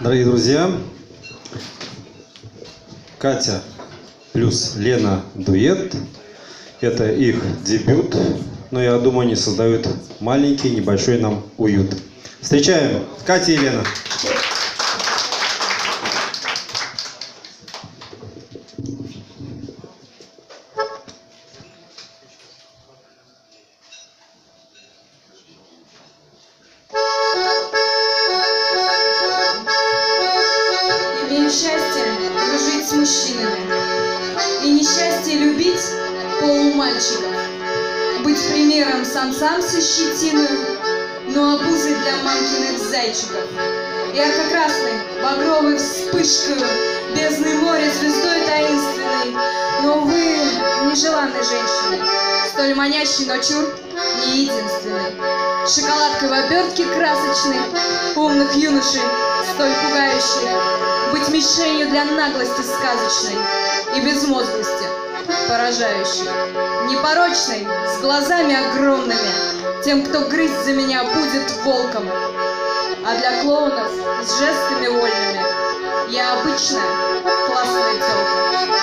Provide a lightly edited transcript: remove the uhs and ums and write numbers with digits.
Дорогие друзья, Катя плюс Лена дуэт. Это их дебют, но я думаю, они создают маленький, небольшой нам уют. Встречаем Катя и Лена. Счастье дружить с мужчинами и несчастье любить полумальчиков, быть примером самцам со щетиной, но обузой для мамкиных зайчиков, ярко-красной, багровой вспышкой, бездной моря, звездой таинственной, но, увы, нежеланной женщиной, столь манящей, но чур не единственной, шоколадкой в обертке красочной, умных юношей, столь пугающих, быть мишенью для наглости сказочной и безмозглости поражающей, непорочной, с глазами огромными, тем, кто грызть за меня будет волком, а для клоунов с жестами вольными я обычная классная тёлка.